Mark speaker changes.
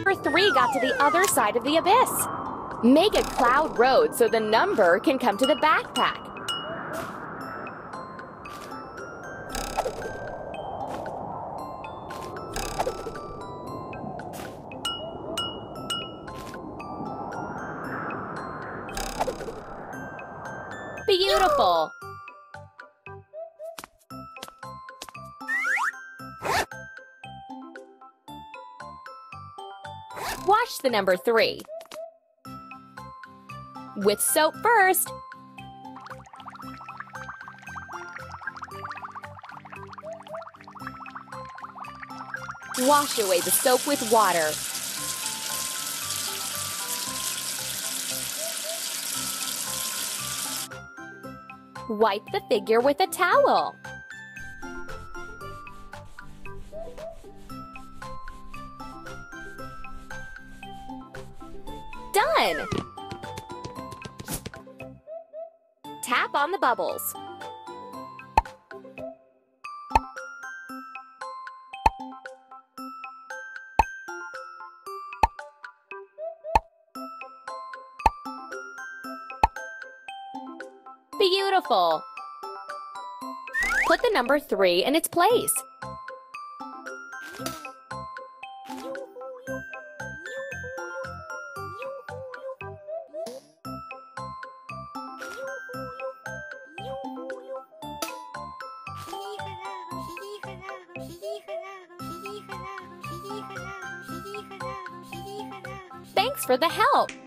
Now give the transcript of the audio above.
Speaker 1: Number 3 got to the other side of the abyss. Make a cloud road so the number can come to the backpack. Beautiful! Wash the number 3. With soap first. Wash away the soap with water. Wipe the figure with a towel. Done! Tap on the bubbles. Beautiful! Put the number 3 in its place. Thanks for the help!